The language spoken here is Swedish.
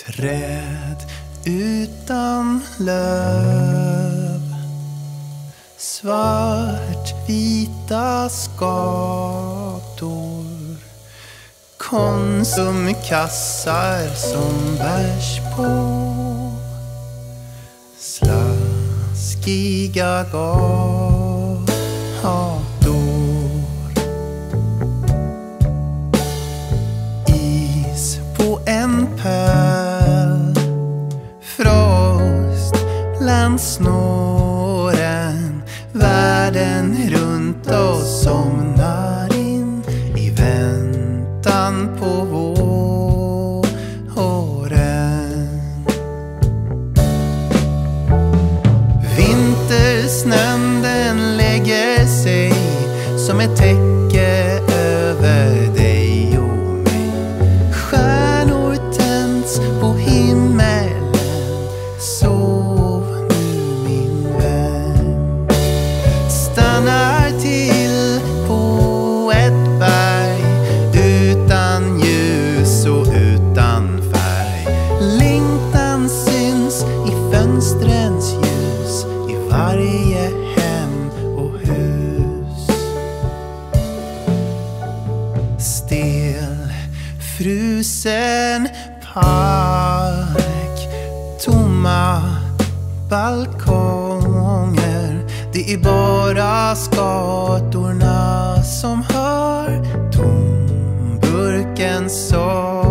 Träd utan löv, svartvita skator, Konsumkassar som bärs på, slaskiga gator, is på en pöl, frost bland snåren, världen runt oss somnar in i väntan på våren. Vintersnön den lägger sig som ett täcke över dig och mig. Stjärnor tänds på himmelen, sov nu min vän. Stannar till på ett berg utan ljus och utan färg. Längtan syns i fönstrens ljus, i varje hem och hus. Stel, frusen park, tomma balkonger. Det är bara skatorna som hör tomburkens sång.